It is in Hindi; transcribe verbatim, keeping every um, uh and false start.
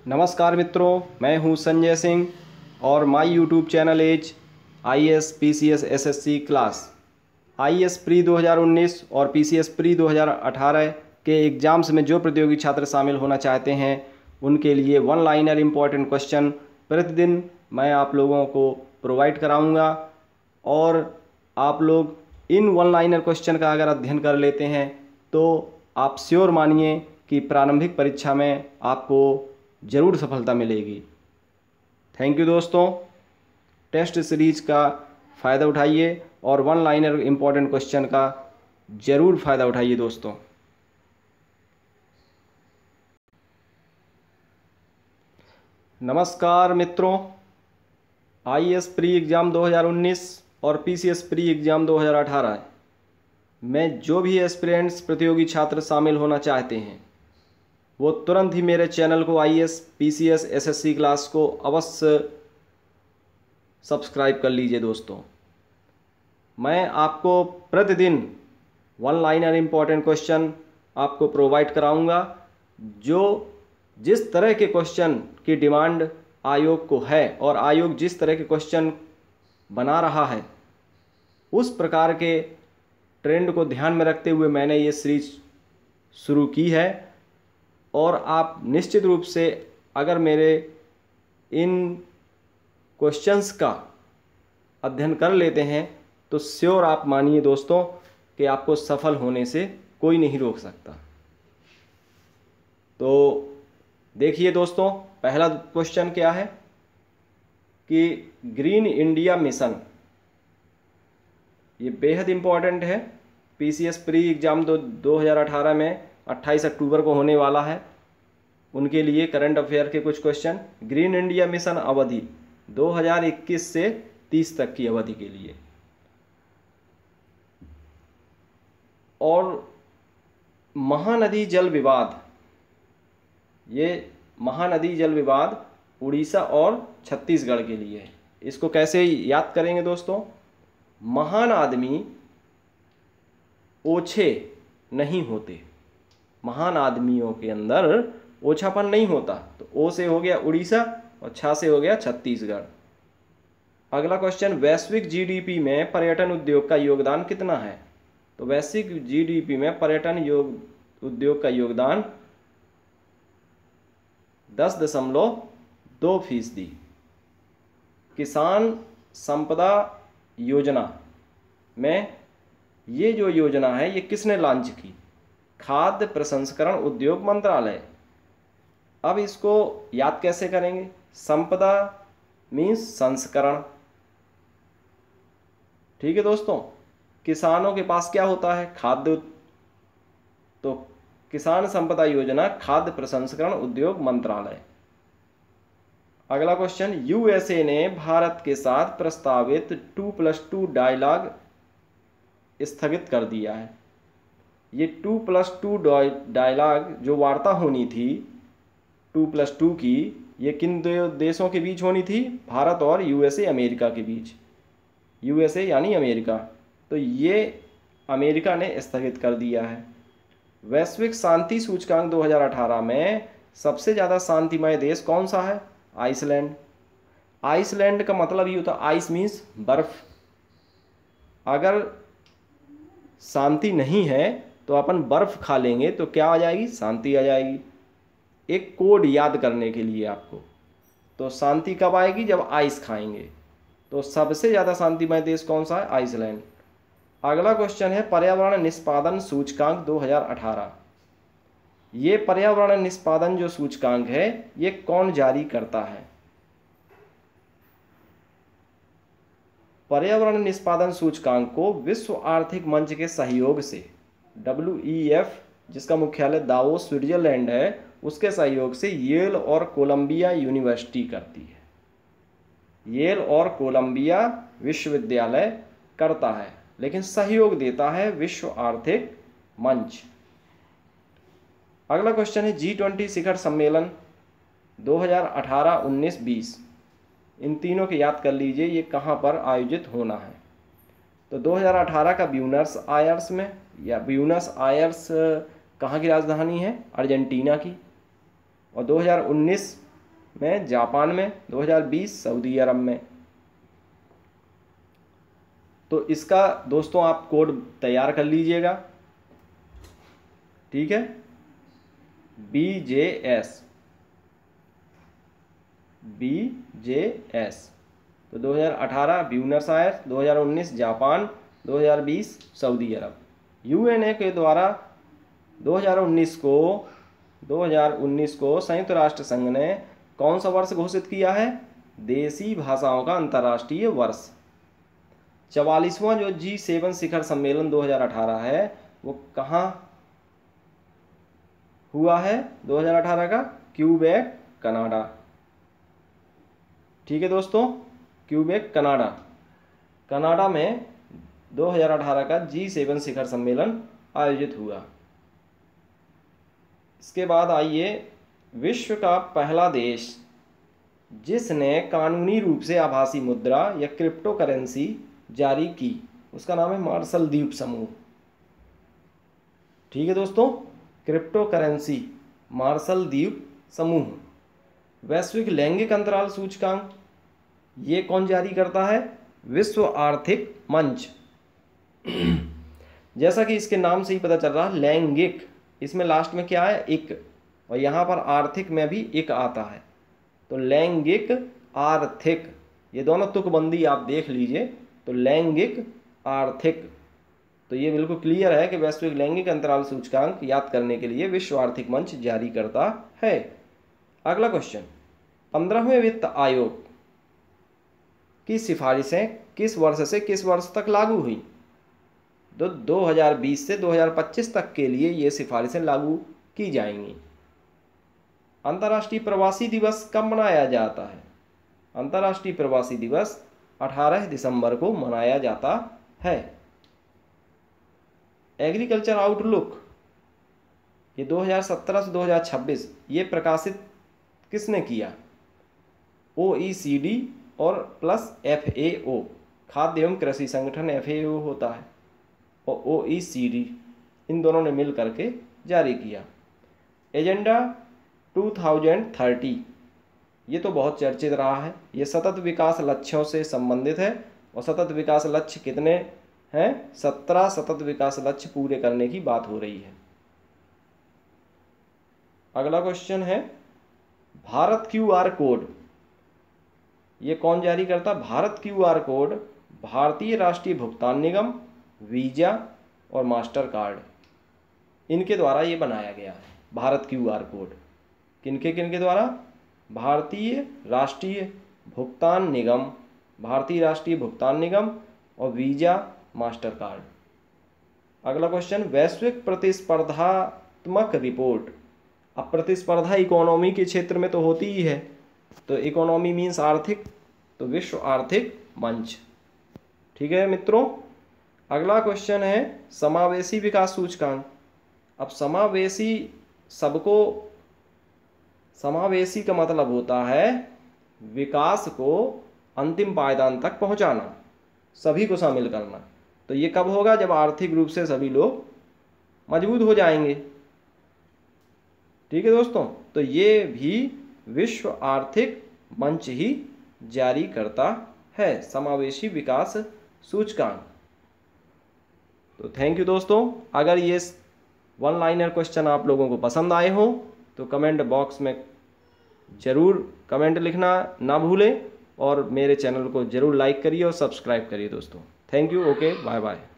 नमस्कार मित्रों, मैं हूं संजय सिंह और my YouTube channel as I S P C S S S C class. I S pre दो हज़ार उन्नीस और पी सी एस प्री दो हज़ार अठारह के एग्ज़ाम्स में जो प्रतियोगी छात्र शामिल होना चाहते हैं उनके लिए वन लाइनर इम्पॉर्टेंट क्वेश्चन प्रतिदिन मैं आप लोगों को प्रोवाइड कराऊंगा। और आप लोग इन वन लाइनर क्वेश्चन का अगर अध्ययन कर लेते हैं तो आप श्योर मानिए कि प्रारंभिक परीक्षा में आपको ज़रूर सफलता मिलेगी। थैंक यू दोस्तों। टेस्ट सीरीज का फ़ायदा उठाइए और वन लाइनर इम्पॉर्टेंट क्वेश्चन का ज़रूर फ़ायदा उठाइए दोस्तों। नमस्कार मित्रों, आई एस प्री एग्ज़ाम दो हज़ार उन्नीस और P C S pre exam दो हज़ार अठारह में जो भी एस्पिरेंट्स प्रतियोगी छात्र शामिल होना चाहते हैं वो तुरंत ही मेरे चैनल को I S P C S S S C class को अवश्य सब्सक्राइब कर लीजिए दोस्तों। मैं आपको प्रतिदिन वन लाइनर इम्पॉर्टेंट क्वेश्चन आपको प्रोवाइड कराऊंगा। जो जिस तरह के क्वेश्चन की डिमांड आयोग को है और आयोग जिस तरह के क्वेश्चन बना रहा है उस प्रकार के ट्रेंड को ध्यान में रखते हुए मैंने ये सीरीज शुरू की है। और आप निश्चित रूप से अगर मेरे इन क्वेश्चंस का अध्ययन कर लेते हैं तो श्योर आप मानिए दोस्तों कि आपको सफल होने से कोई नहीं रोक सकता। तो देखिए दोस्तों, पहला क्वेश्चन क्या है कि ग्रीन इंडिया मिशन, ये बेहद इम्पॉर्टेंट है। P C S pre exam दो दो हज़ार अठारह में अट्ठाईस अक्टूबर को होने वाला है, उनके लिए करंट अफेयर के कुछ क्वेश्चन। ग्रीन इंडिया मिशन अवधि दो हज़ार इक्कीस से तीस तक की अवधि के लिए। और महानदी जल विवाद, ये महानदी जल विवाद उड़ीसा और छत्तीसगढ़ के लिए है। इसको कैसे याद करेंगे दोस्तों? महान आदमी ओछे नहीं होते, महान आदमियों के अंदर ओछापन नहीं होता। तो ओ से हो गया उड़ीसा और छा से हो गया छत्तीसगढ़। अगला क्वेश्चन, वैश्विक जी डी पी में पर्यटन उद्योग का योगदान कितना है? तो वैश्विक जी डी पी में पर्यटन योग उद्योग का योगदान दस दशमलव दो फीसदी। किसान संपदा योजना में ये जो योजना है ये किसने लॉन्च की? खाद्य प्रसंस्करण उद्योग मंत्रालय। अब इसको याद कैसे करेंगे? संपदा मीन्स संस्करण, ठीक है दोस्तों। किसानों के पास क्या होता है? खाद्य। तो किसान संपदा योजना खाद्य प्रसंस्करण उद्योग मंत्रालय। अगला क्वेश्चन, यू एस ए ने भारत के साथ प्रस्तावित टू प्लस टू डायलॉग स्थगित कर दिया है। ये टू प्लस टू डायलॉग जो वार्ता होनी थी टू प्लस टू की, ये किन दो देशों के बीच होनी थी? भारत और यूएसए अमेरिका के बीच। यूएसए यानी अमेरिका, तो ये अमेरिका ने स्थगित कर दिया है। वैश्विक शांति सूचकांक दो हज़ार अठारह में सबसे ज़्यादा शांतिमय देश कौन सा है? आइसलैंड। आइसलैंड का मतलब ये होता है, आइस मीन्स बर्फ। अगर शांति नहीं है तो अपन बर्फ खा लेंगे तो क्या आ जाएगी? शांति आ जाएगी। एक कोड याद करने के लिए आपको, तो शांति कब आएगी? जब आइस खाएंगे। तो सबसे ज़्यादा शांतिमय देश कौन सा है? आइसलैंड। अगला क्वेश्चन है पर्यावरण निष्पादन सूचकांक दो हज़ार अठारह। ये पर्यावरण निष्पादन जो सूचकांक है ये कौन जारी करता है? पर्यावरण निष्पादन सूचकांक को विश्व आर्थिक मंच के सहयोग से डब्ल्यू ई एफ, जिसका मुख्यालय दावोस स्विट्जरलैंड है, उसके सहयोग से येल और कोलंबिया यूनिवर्सिटी करती है। येल और कोलंबिया विश्वविद्यालय करता है, लेकिन सहयोग देता है विश्व आर्थिक मंच। अगला क्वेश्चन है जी ट्वेंटी शिखर सम्मेलन दो हज़ार अठारह, उन्नीस, बीस। इन तीनों के याद कर लीजिए ये कहाँ पर आयोजित होना है। तो दो हज़ार अठारह का ब्यूनस आयर्स में, या ब्यूनस आयर्स कहाँ की राजधानी है? अर्जेंटीना की। और दो हज़ार उन्नीस में जापान में, दो हज़ार बीस सऊदी अरब में। तो इसका दोस्तों आप कोड तैयार कर लीजिएगा, ठीक है, B J S, B J S. तो दो हज़ार अठारह ब्यूनस आयर्स, दो हज़ार उन्नीस जापान, दो हज़ार बीस सऊदी अरब। यूएनए के द्वारा दो हज़ार उन्नीस को दो हज़ार उन्नीस को संयुक्त राष्ट्र संघ ने कौन सा वर्ष घोषित किया है? देसी भाषाओं का अंतर्राष्ट्रीय वर्ष। चवालीसवां जो जी सेवन शिखर सम्मेलन दो हज़ार अठारह है वो कहाँ हुआ है? दो हज़ार अठारह का क्यूबेक कनाडा, ठीक है दोस्तों, क्यूबेक कनाडा, कनाडा में दो हज़ार अठारह का जी सेवन शिखर सम्मेलन आयोजित हुआ। इसके बाद आइए, विश्व का पहला देश जिसने कानूनी रूप से आभासी मुद्रा या क्रिप्टो करेंसी जारी की, उसका नाम है मार्शल द्वीप समूह, ठीक है दोस्तों, क्रिप्टो करेंसी मार्शल द्वीप समूह। वैश्विक लैंगिक अंतराल सूचकांक ये कौन जारी करता है? विश्व आर्थिक मंच। जैसा कि इसके नाम से ही पता चल रहा है, लैंगिक, इसमें लास्ट में क्या है? इक, और यहाँ पर आर्थिक में भी इक आता है, तो लैंगिक आर्थिक, ये दोनों तुकबंदी आप देख लीजिए, तो लैंगिक आर्थिक। तो ये बिल्कुल क्लियर है कि वैश्विक लैंगिक अंतराल सूचकांक याद करने के लिए विश्व आर्थिक मंच जारी करता है। अगला क्वेश्चन, पंद्रहवें वित्त आयोग की सिफारिशें किस वर्ष से किस वर्ष तक लागू हुई? तो दो हज़ार बीस से दो हज़ार पच्चीस तक के लिए ये सिफारिशें लागू की जाएंगी। अंतर्राष्ट्रीय प्रवासी दिवस कब मनाया जाता है? अंतर्राष्ट्रीय प्रवासी दिवस अठारह दिसंबर को मनाया जाता है। एग्रीकल्चर आउटलुक ये दो हज़ार सत्रह से दो हज़ार छब्बीस ये प्रकाशित किसने किया? ओ ई सी डी और प्लस एफ ए ओ, खाद्य एवं कृषि संगठन एफ ए ओ होता है, और ओ ई सी डी, इन दोनों ने मिल करके जारी किया। एजेंडा दो हज़ार तीस ये तो बहुत चर्चित रहा है, ये सतत विकास लक्ष्यों से संबंधित है, और सतत विकास लक्ष्य कितने हैं? सत्रह सतत विकास लक्ष्य पूरे करने की बात हो रही है। अगला क्वेश्चन है, भारत क्यू आर कोड ये कौन जारी करता? भारत क्यू आर कोड भारतीय राष्ट्रीय भुगतान निगम, वीजा और मास्टर कार्ड, इनके द्वारा ये बनाया गया है। भारत क्यू आर कोड किनके किनके द्वारा? भारतीय राष्ट्रीय भुगतान निगम, भारतीय राष्ट्रीय भुगतान निगम और वीजा मास्टर कार्ड। अगला क्वेश्चन, वैश्विक प्रतिस्पर्धात्मक रिपोर्ट। अब प्रतिस्पर्धा इकोनॉमी के क्षेत्र में तो होती ही है, तो इकोनॉमी मीन्स आर्थिक, तो विश्व आर्थिक मंच, ठीक है मित्रों। अगला क्वेश्चन है समावेशी विकास सूचकांक। अब समावेशी सबको, समावेशी का मतलब होता है विकास को अंतिम पायदान तक पहुंचाना, सभी को शामिल करना। तो ये कब होगा? जब आर्थिक रूप से सभी लोग मजबूत हो जाएंगे, ठीक है दोस्तों। तो ये भी विश्व आर्थिक मंच ही जारी करता है, समावेशी विकास सूचकांक। तो थैंक यू दोस्तों। अगर ये वन लाइनर क्वेश्चन आप लोगों को पसंद आए हो तो कमेंट बॉक्स में ज़रूर कमेंट लिखना ना भूलें, और मेरे चैनल को ज़रूर लाइक करिए और सब्सक्राइब करिए दोस्तों। Thank you, okay, bye bye.